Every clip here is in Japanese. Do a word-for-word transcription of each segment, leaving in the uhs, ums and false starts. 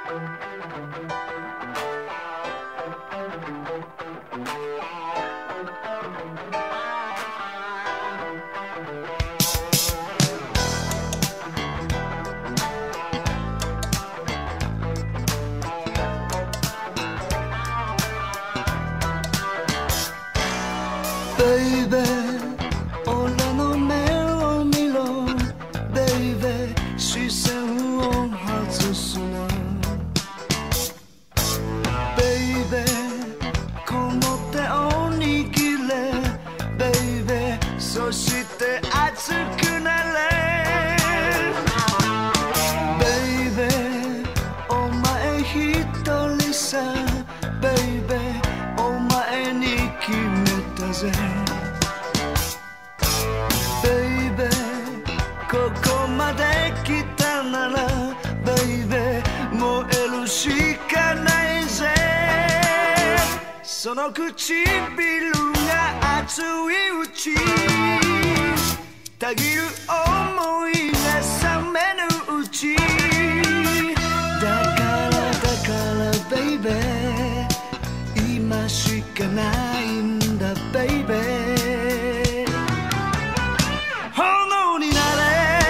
Baby 俺の目を見ろ Baby 視線を外すな Baby この手を握れ Baby そして熱くなれ Baby お前一人さ Baby お前に決めたぜ Baby ここまで来たなら Baby 燃えるしかないぜその唇が熱いうちたぎる想いが冷めぬうちだからだから Baby 今しかないんだ Baby 炎になれ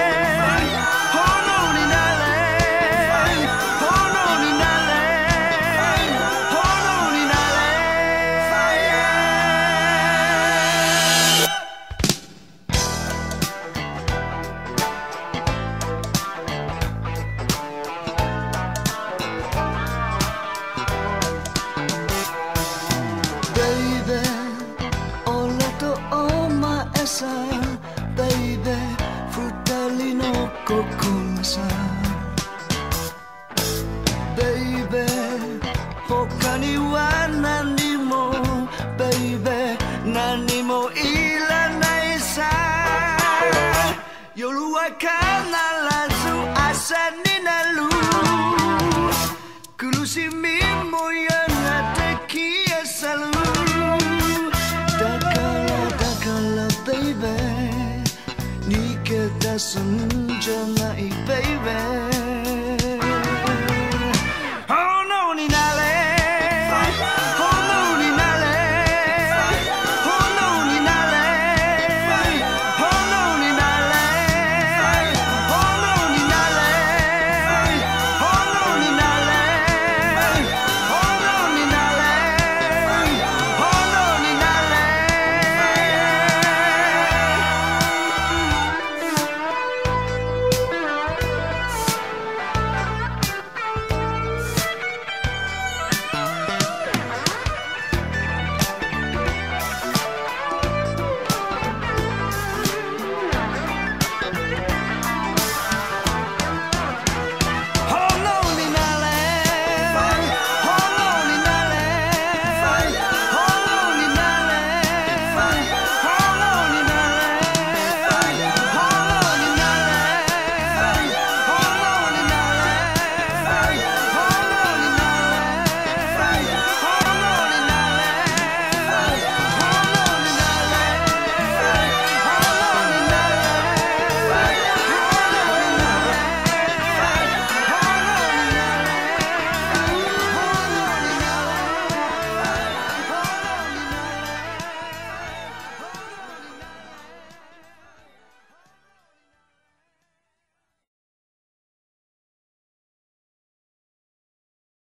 炎になれ炎になれ炎になれ Baby 俺とお前さ Baby 二人の心さ Baby 他には何も Baby 何もいらないさ夜は必ず朝になる苦しみもやがて消え去るだからだから Baby 逃げ出すんじゃない Baby